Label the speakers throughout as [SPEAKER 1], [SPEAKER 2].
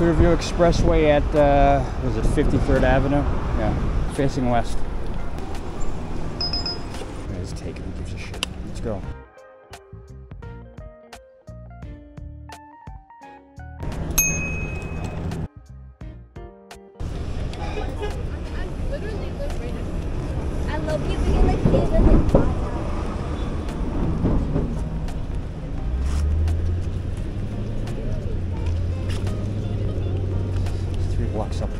[SPEAKER 1] Clearview Expressway at, was it 53rd Avenue? Yeah, facing west. Let's take it, who gives a shit? Let's go.
[SPEAKER 2] I literally live right now. I love you being like this.
[SPEAKER 1] 3 blocks up.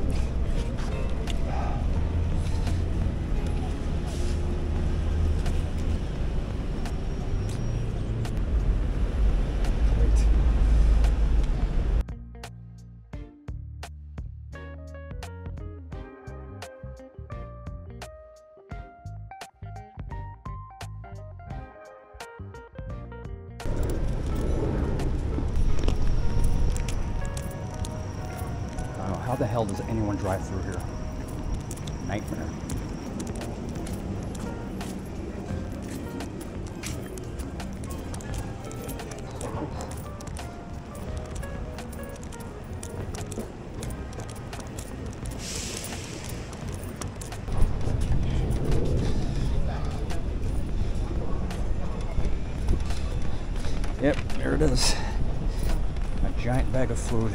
[SPEAKER 1] How the hell does anyone drive through here? Nightmare. Yep, there it is. A giant bag of food.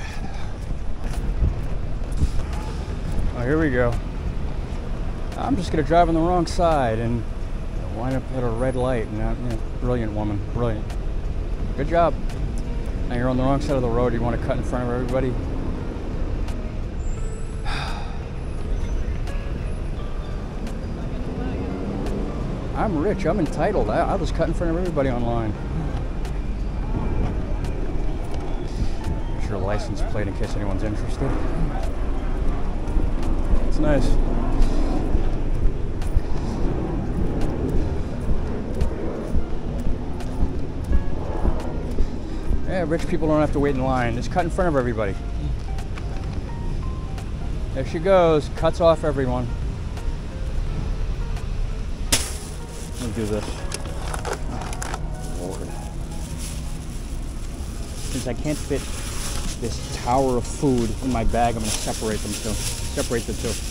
[SPEAKER 1] Oh, here we go. I'm just gonna drive on the wrong side and wind up at a red light. And yeah, brilliant woman, brilliant. Good job. Now you're on the wrong side of the road. You want to cut in front of everybody. I'm rich. I'm entitled. I'll just cut in front of everybody online. Here's your license plate in case anyone's interested. It's nice. Yeah, rich people don't have to wait in line. Just cut in front of everybody. There she goes. Cuts off everyone. Let me do this. Oh, Lord. Since I can't fit this tower of food in my bag, I'm going to separate them two. Separate the two.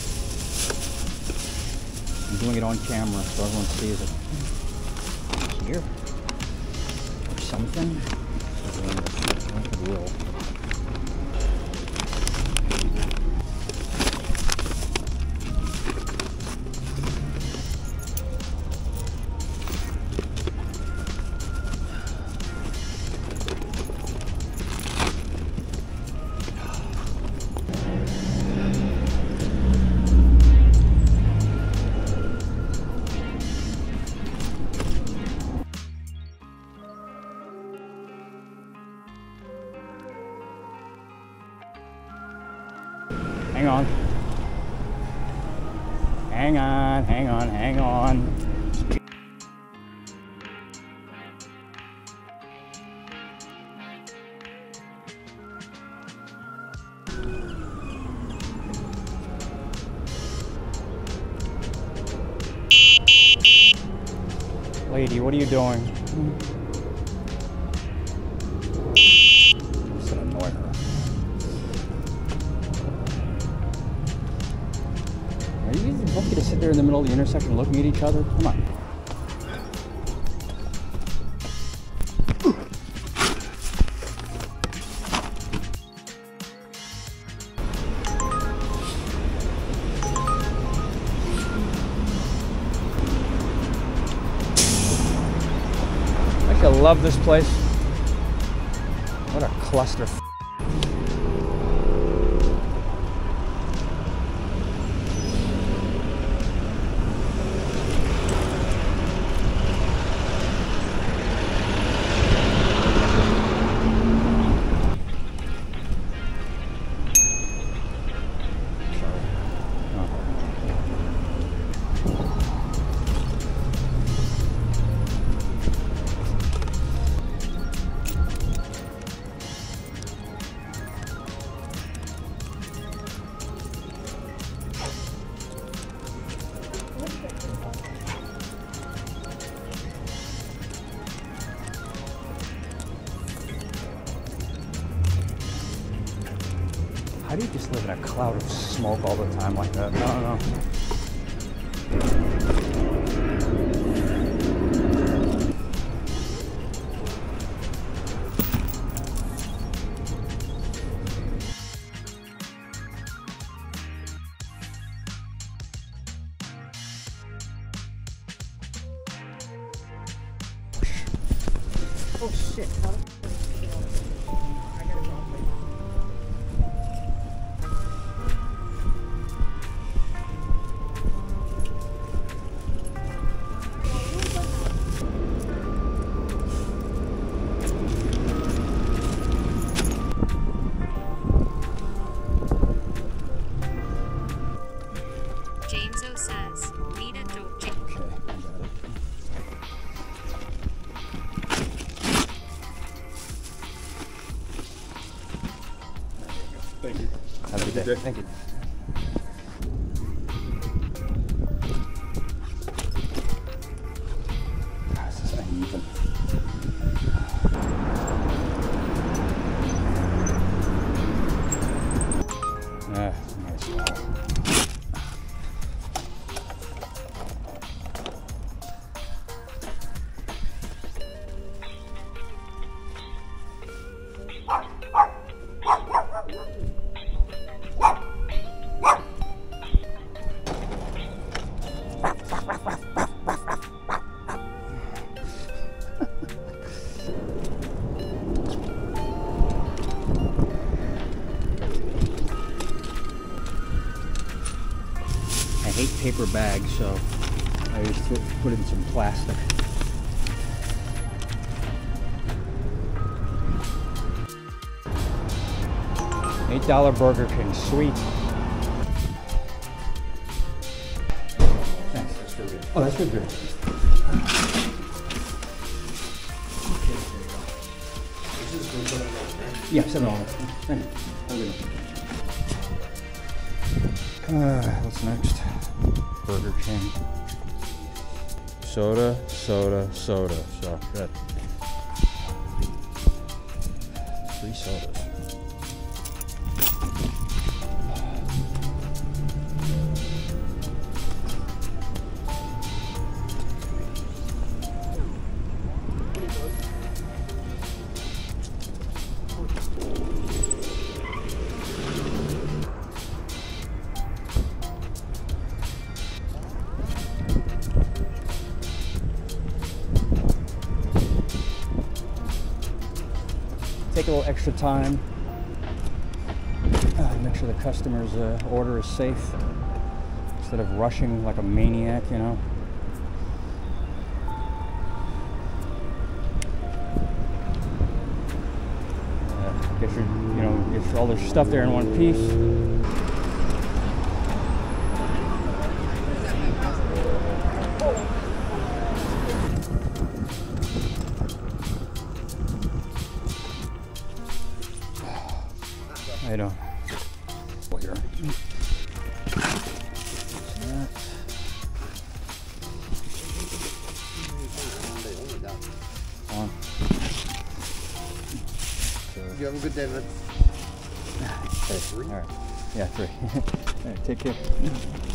[SPEAKER 1] I'm doing it on camera so everyone sees it. Here. Or something. Like a wheel. Hang on. Hang on, hang on, hang on. Lady, what are you doing? Just gonna annoy her. Are you guys lucky to sit there in the middle of the intersection looking at each other? Come on. I love this place. What a cluster. How do you just live in a cloud of smoke all the time like that? I don't know.
[SPEAKER 3] Oh shit, how the f I got it wrong.
[SPEAKER 4] James O says, need a dope.
[SPEAKER 1] Okay, I got it.
[SPEAKER 5] Thank you.
[SPEAKER 1] Have a good day. Thank you. This is uneven. Nice well. I hate paper bags, so I just put in some plastic. $8 Burger King, sweet. Thanks.
[SPEAKER 5] That's for me.
[SPEAKER 1] Oh, that's good.
[SPEAKER 5] This is good for the
[SPEAKER 1] Yeah, $7. Thank you. Have a good one. What's next? Burger King. Soda. So good. 3 sodas. Take a little extra time. Make sure the customer's order is safe instead of rushing like a maniac, you know. Get your all their stuff there in one piece. I don't. Here. On.
[SPEAKER 5] You have a good day, man.
[SPEAKER 1] All right. Yeah, 3. All right, take care.